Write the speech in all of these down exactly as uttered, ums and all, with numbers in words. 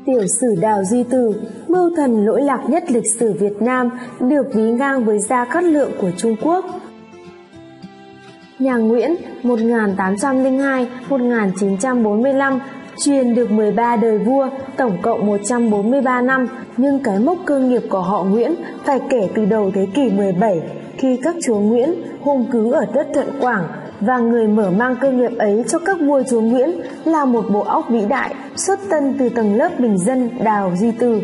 Tiểu sử Đào Duy Từ, mưu thần lỗi lạc nhất lịch sử Việt Nam, được ví ngang với Gia Cát Lượng của Trung Quốc. Nhà Nguyễn một nghìn tám trăm lẻ hai đến một nghìn chín trăm bốn mươi lăm, truyền được mười ba đời vua, tổng cộng một trăm bốn mươi ba năm, nhưng cái mốc cơ nghiệp của họ Nguyễn phải kể từ đầu thế kỷ mười bảy, khi các chúa Nguyễn hùng cứ ở đất Thuận Quảng, và người mở mang cơ nghiệp ấy cho các vua chúa Nguyễn là một bộ óc vĩ đại, xuất thân từ tầng lớp bình dân Đào Duy Từ.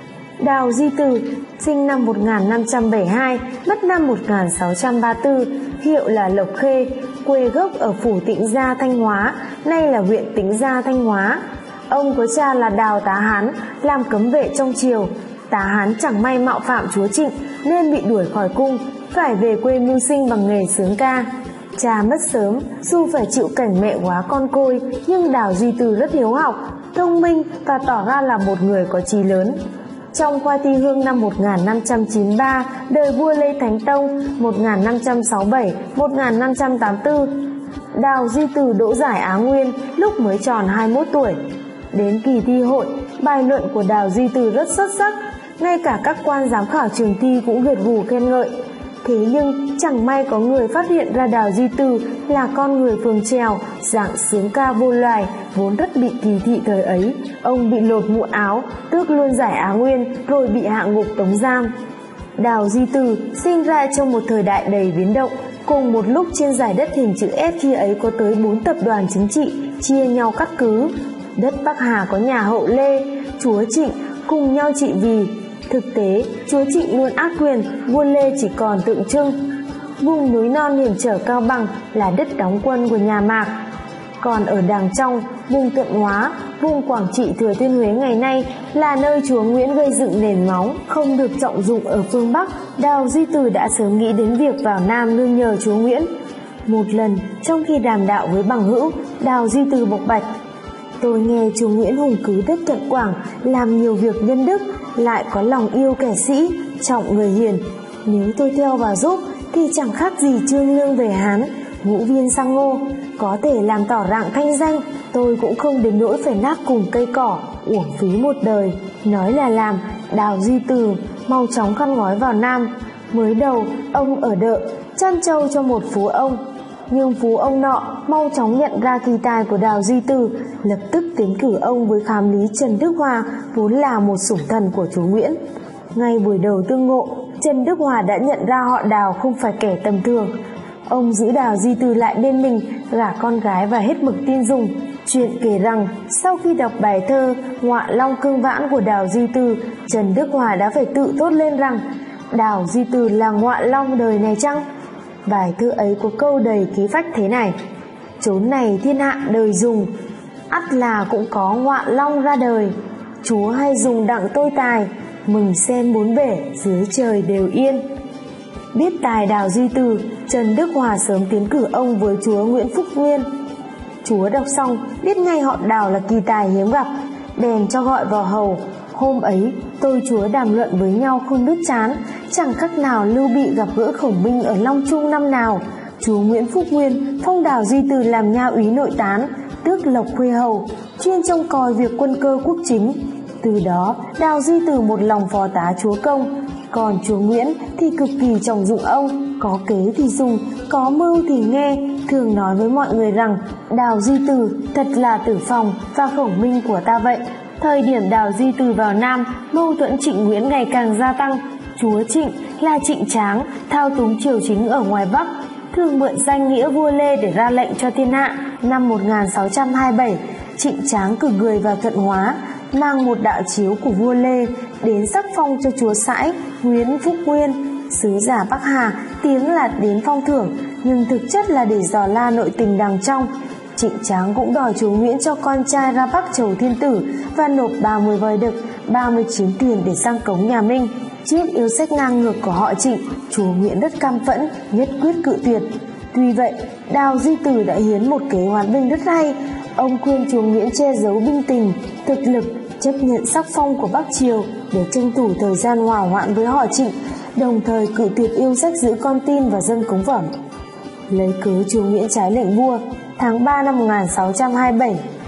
Đào Duy Từ sinh năm một nghìn năm trăm bảy mươi hai, mất năm một nghìn sáu trăm ba mươi tư, hiệu là Lộc Khê, quê gốc ở phủ Tĩnh Gia, Thanh Hóa, nay là huyện Tĩnh Gia, Thanh Hóa. Ông có cha là Đào Tá Hán, làm cấm vệ trong triều. Tá Hán chẳng may mạo phạm chúa Trịnh nên bị đuổi khỏi cung, phải về quê mưu sinh bằng nghề sướng ca. Cha mất sớm, dù phải chịu cảnh mẹ quá con côi, nhưng Đào Duy Từ rất hiếu học, thông minh và tỏ ra là một người có chí lớn. Trong khoa thi hương năm một nghìn năm trăm chín mươi ba, đời vua Lê Thánh Tông một nghìn năm trăm sáu mươi bảy đến một nghìn năm trăm tám mươi tư, Đào Duy Từ đỗ giải Á Nguyên lúc mới tròn hai mươi mốt tuổi. Đến kỳ thi hội, bài luận của Đào Duy Từ rất xuất sắc, ngay cả các quan giám khảo trường thi cũng gật gù khen ngợi. Thế nhưng chẳng may có người phát hiện ra Đào Duy Từ là con người phường trèo, dạng sướng ca vô loài, vốn rất bị kỳ thị thời ấy. Ông bị lột mũ áo, tước luôn giải Á Nguyên, rồi bị hạ ngục tống giam. Đào Duy Từ sinh ra trong một thời đại đầy biến động. Cùng một lúc trên giải đất hình chữ S khi ấy có tới bốn tập đoàn chính trị chia nhau cắt cứ. Đất Bắc Hà có nhà Hậu Lê, chúa Trịnh cùng nhau trị vì. Thực tế, chúa Trịnh luôn ác quyền, vua Lê chỉ còn tượng trưng. Vùng núi non hiểm trở Cao Bằng là đất đóng quân của nhà Mạc. Còn ở đàng trong, vùng Thuận Hóa, vùng Quảng Trị Thừa Thiên Huế ngày nay là nơi chúa Nguyễn gây dựng nền móng, không được trọng dụng ở phương Bắc. Đào Duy Từ đã sớm nghĩ đến việc vào Nam nương nhờ chúa Nguyễn. Một lần, trong khi đàm đạo với bằng hữu, Đào Duy Từ bộc bạch: "Tôi nghe chúa Nguyễn hùng cứ đất Thuận Quảng, làm nhiều việc nhân đức, lại có lòng yêu kẻ sĩ, trọng người hiền. Nếu tôi theo vào giúp thì chẳng khác gì Trương Lương về Hán, Ngũ Viên sang Ngô, có thể làm tỏ rạng thanh danh. Tôi cũng không đến nỗi phải nát cùng cây cỏ, uổng phí một đời." Nói là làm, Đào Duy Từ mau chóng khăn gói vào Nam. Mới đầu ông ở đợ, chăn trâu cho một phú ông, nhưng phú ông nọ mau chóng nhận ra kỳ tài của Đào Duy Từ, lập tức tiến cử ông với khám lý Trần Đức Hòa, vốn là một sủng thần của chúa Nguyễn. Ngay buổi đầu tương ngộ, Trần Đức Hòa đã nhận ra họ Đào không phải kẻ tầm thường. Ông giữ Đào Duy Từ lại bên mình, gả con gái và hết mực tin dùng. Chuyện kể rằng sau khi đọc bài thơ Ngọa Long Cương Vãn của Đào Duy Từ, Trần Đức Hòa đã phải tự thốt lên rằng Đào Duy Từ là Ngọa Long đời này chăng? Bài thơ ấy có câu đầy khí phách thế này: "Chốn này thiên hạ đời dùng, ắt là cũng có Ngọa Long ra đời. Chúa hay dùng đặng tôi tài, mừng xem bốn bể dưới trời đều yên." Biết tài Đào Duy Từ, Trần Đức Hòa sớm tiến cử ông với chúa Nguyễn Phúc Nguyên. Chúa đọc xong biết ngay họ Đào là kỳ tài hiếm gặp, bèn cho gọi vào hầu. Hôm ấy tôi chúa đàm luận với nhau không biết chán, chẳng khác nào Lưu Bị gặp gỡ Khổng Minh ở Long Trung năm nào. Chúa Nguyễn Phúc Nguyên phong Đào Duy Từ làm nha úy nội tán, tước lộc khuê hầu, chuyên trông coi việc quân cơ quốc chính. Từ đó Đào Duy Từ một lòng phó tá chúa công. Còn chúa Nguyễn thì cực kỳ trọng dụng ông, có kế thì dùng, có mưu thì nghe, thường nói với mọi người rằng Đào Duy Từ thật là Tử Phòng và Khổng Minh của ta vậy. Thời điểm Đào Duy Từ vào Nam, mâu thuẫn Trịnh Nguyễn ngày càng gia tăng. Chúa Trịnh là Trịnh Tráng, thao túng triều chính ở ngoài Bắc, thường mượn danh nghĩa vua Lê để ra lệnh cho thiên hạ. Năm một nghìn sáu trăm hai mươi bảy, Trịnh Tráng cử người vào Thuận Hóa, mang một đạo chiếu của vua Lê đến sắc phong cho chúa Sãi Nguyễn Phúc Nguyên. Sứ giả Bắc Hà tiếng là đến phong thưởng, nhưng thực chất là để dò la nội tình đàng trong. Trịnh Tráng cũng đòi chúa Nguyễn cho con trai ra Bắc chầu thiên tử và nộp ba mươi voi đực, ba mươi chiến thuyền để sang cống nhà Minh. Trước yêu sách ngang ngược của họ Trịnh, chúa Nguyễn rất căm phẫn, nhất quyết cự tuyệt. Tuy vậy, Đào Duy Từ đã hiến một kế hoán binh rất hay. Ông khuyên chúa Nguyễn che giấu binh tình, thực lực, chấp nhận sắc phong của Bắc Triều để tranh thủ thời gian hòa hoãn với họ Trịnh, đồng thời cự tuyệt yêu sách giữ con tin và dâng cống phẩm. Lấy cớ chúa Nguyễn trái lệnh vua, tháng ba năm một nghìn sáu trăm hai mươi bảy,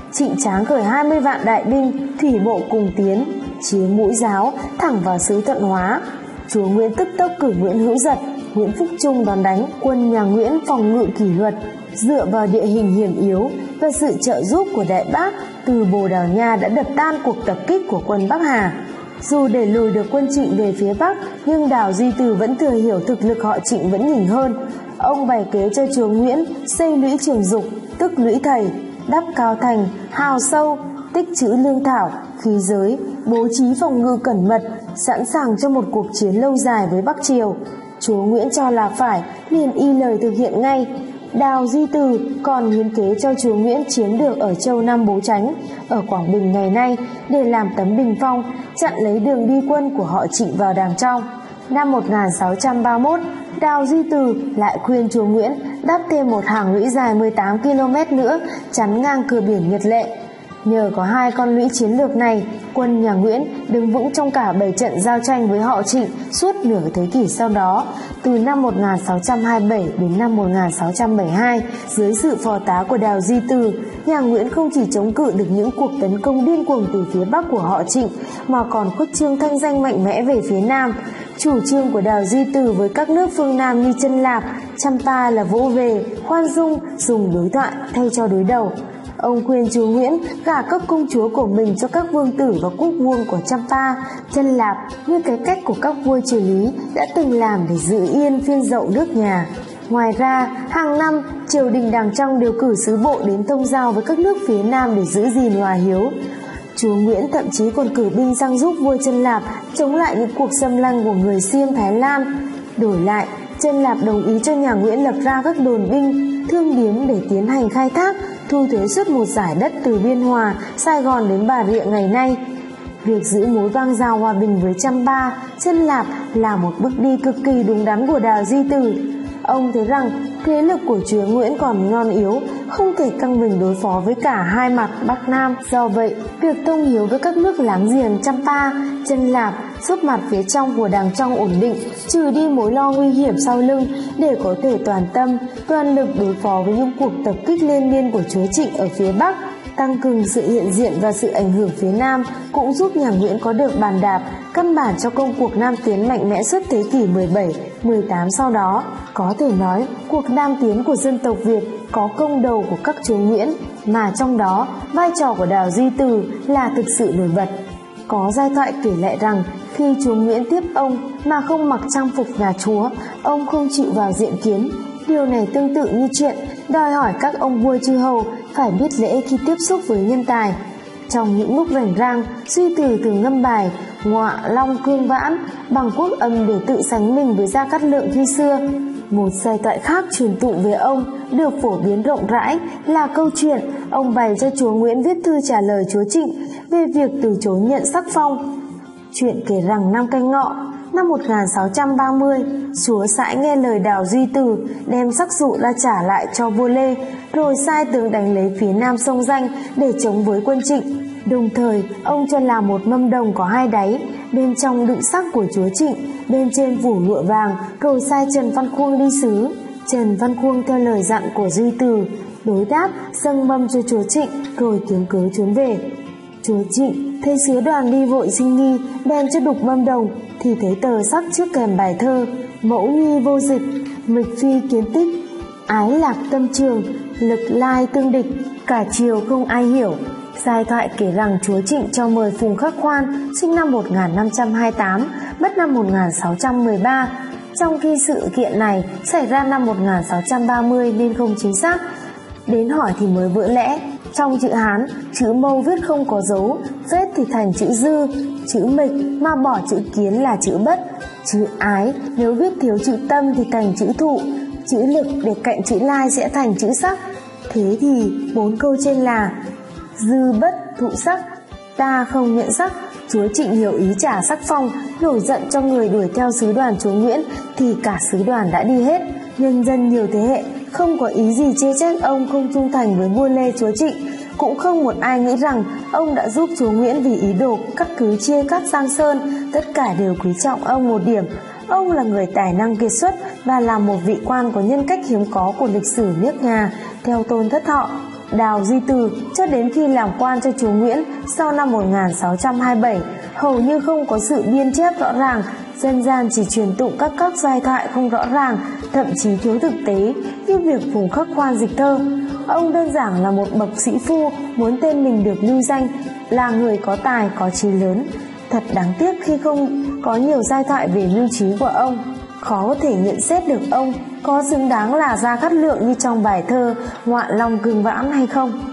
Trịnh Tráng khởi hai mươi vạn đại binh, thủy bộ cùng tiến, chế mũi giáo thẳng vào xứ Thuận Hóa. Chúa Nguyễn tức tốc cử Nguyễn Hữu Dật, Nguyễn Phúc Trung đón đánh quân nhà Nguyễn phòng ngự kỷ luật. Dựa vào địa hình hiểm yếu và sự trợ giúp của Đại Bác, từ Bồ Đào Nha đã đập tan cuộc tập kích của quân Bắc Hà. Dù đẩy lùi được quân Trịnh về phía Bắc, nhưng Đào Duy Từ vẫn thừa hiểu thực lực họ Trịnh vẫn nhỉnh hơn. Ông bày kế cho chúa Nguyễn xây lũy Trường Dục, tức lũy thầy, đắp cao thành, hào sâu, tích trữ lương thảo, khí giới, bố trí phòng ngự cẩn mật, sẵn sàng cho một cuộc chiến lâu dài với Bắc Triều. Chúa Nguyễn cho là phải, liền y lời thực hiện ngay. Đào Duy Từ còn hiến kế cho chúa Nguyễn chiếm được ở Châu Nam Bố Chánh, ở Quảng Bình ngày nay, để làm tấm bình phong, chặn lấy đường đi quân của họ Trịnh vào Đàng Trong. Năm một nghìn sáu trăm ba mươi mốt, Đào Duy Từ lại khuyên chúa Nguyễn đắp thêm một hàng lũy dài mười tám ki lô mét nữa, chắn ngang cửa biển Nhật Lệ. Nhờ có hai con lũy chiến lược này, quân nhà Nguyễn đứng vững trong cả bảy trận giao tranh với họ Trịnh suốt nửa thế kỷ sau đó. Từ năm một nghìn sáu trăm hai mươi bảy đến năm một nghìn sáu trăm bảy mươi hai, dưới sự phò tá của Đào Duy Từ, nhà Nguyễn không chỉ chống cự được những cuộc tấn công điên cuồng từ phía Bắc của họ Trịnh, mà còn khuất trương thanh danh mạnh mẽ về phía Nam. Chủ trương của Đào Duy Từ với các nước phương Nam như Chân Lạp, Champa là vỗ về, khoan dung, dùng đối thoại thay cho đối đầu. Ông khuyên chúa Nguyễn gả các công chúa của mình cho các vương tử và quốc vương của Champa, Chân Lạp, như cái cách của các vua triều Lý đã từng làm để giữ yên phiên dậu nước nhà. Ngoài ra, hàng năm, triều đình Đàng Trong đều cử sứ bộ đến thông giao với các nước phía Nam để giữ gìn hòa hiếu. Chúa Nguyễn thậm chí còn cử binh sang giúp vua Chân Lạp chống lại những cuộc xâm lăng của người Xiêm Thái Lan. Đổi lại, Chân Lạp đồng ý cho nhà Nguyễn lập ra các đồn binh, thương điếm để tiến hành khai thác, thu thuế suốt một giải đất từ Biên Hòa, Sài Gòn đến Bà Rịa ngày nay. Việc giữ mối bang giao hòa bình với Champa, Chân Lạp là một bước đi cực kỳ đúng đắn của Đào Duy Từ. Ông thấy rằng thế lực của chúa Nguyễn còn non yếu, không thể căng mình đối phó với cả hai mặt Bắc Nam. Do vậy, việc thông hiếu với các nước láng giềng Champa, Chân Lạp giúp mặt phía trong của Đàng Trong ổn định, trừ đi mối lo nguy hiểm sau lưng, để có thể toàn tâm, toàn lực đối phó với những cuộc tập kích liên miên của chúa Trịnh ở phía Bắc. Tăng cường sự hiện diện và sự ảnh hưởng phía Nam cũng giúp nhà Nguyễn có được bàn đạp, căn bản cho công cuộc Nam tiến mạnh mẽ suốt thế kỷ mười bảy, mười tám sau đó. Có thể nói, cuộc Nam tiến của dân tộc Việt có công đầu của các chúa Nguyễn, mà trong đó vai trò của Đào Duy Từ là thực sự nổi bật. Có giai thoại kể lại rằng khi chúa Nguyễn tiếp ông mà không mặc trang phục nhà chúa, ông không chịu vào diện kiến. Điều này tương tự như chuyện đòi hỏi các ông vua chư hầu phải biết lễ khi tiếp xúc với nhân tài. Trong những lúc rảnh rang, Duy Từ thường ngâm bài Ngọa Long Cương Vãn bằng quốc âm để tự sánh mình với Gia Cát Lượng khi xưa. Một giai thoại khác truyền tụng về ông được phổ biến rộng rãi là câu chuyện ông bày cho chúa Nguyễn viết thư trả lời chúa Trịnh về việc từ chối nhận sắc phong. Chuyện kể rằng năm Canh Ngọ, năm một nghìn sáu trăm ba mươi, chúa Sãi nghe lời Đào Duy Từ đem sắc dụ ra trả lại cho vua Lê, rồi sai tướng đánh lấy phía nam sông Danh để chống với quân Trịnh. Đồng thời, ông cho làm một mâm đồng có hai đáy, bên trong đựng sắc của chúa Trịnh, bên trên phủ lụa vàng, rồi sai Trần Văn Khuông đi sứ. Trần Văn Khuông theo lời dặn của Duy Từ, đối đáp dâng mâm cho chúa Trịnh, rồi kiếm cớ trốn về. Chúa Trịnh thấy sứ đoàn đi vội sinh nghi, bèn cho đục mâm đồng, thì thấy tờ sắc trước kèm bài thơ Mẫu nhi vô dịch, mịch phi kiến tích, ái lạc tâm trường, lực lai tương địch, cả triều không ai hiểu. Giai thoại kể rằng chúa Trịnh cho mời Phùng Khắc Khoan, sinh năm một nghìn năm trăm hai mươi tám, mất năm một nghìn sáu trăm mười ba. Trong khi sự kiện này xảy ra năm một nghìn sáu trăm ba mươi nên không chính xác. Đến hỏi thì mới vỡ lẽ. Trong chữ Hán, chữ Mâu viết không có dấu, vết thì thành chữ dư, chữ mịch mà bỏ chữ kiến là chữ bất, chữ ái nếu viết thiếu chữ tâm thì thành chữ thụ, chữ lực để cạnh chữ lai sẽ thành chữ sắc. Thế thì bốn câu trên là dư bất thụ sắc, ta không nhận sắc. Chúa Trịnh hiểu ý trả sắc phong, nổi giận cho người đuổi theo sứ đoàn chúa Nguyễn, thì cả sứ đoàn đã đi hết. Nhân dân nhiều thế hệ không có ý gì chê trách ông không trung thành với vua Lê chúa Trịnh, cũng không một ai nghĩ rằng ông đã giúp chúa Nguyễn vì ý đồ cắt cứ chia cắt Giang Sơn. Tất cả đều quý trọng ông một điểm: ông là người tài năng kiệt xuất và là một vị quan có nhân cách hiếm có của lịch sử nước nhà theo Tôn Thất Thọ. Đào Duy Từ cho đến khi làm quan cho chúa Nguyễn sau năm một nghìn sáu trăm hai mươi bảy hầu như không có sự biên chép rõ ràng, dân gian chỉ truyền tụng các các giai thoại không rõ ràng, thậm chí thiếu thực tế, như việc Phùng Khắc Khoan dịch thơ. Ông đơn giản là một bậc sĩ phu, muốn tên mình được lưu danh, là người có tài có trí lớn. Thật đáng tiếc khi không có nhiều giai thoại về mưu trí của ông. Khó có thể nhận xét được ông có xứng đáng là Gia Cát Lượng như trong bài thơ Ngoạn Long Cương Vãn hay không.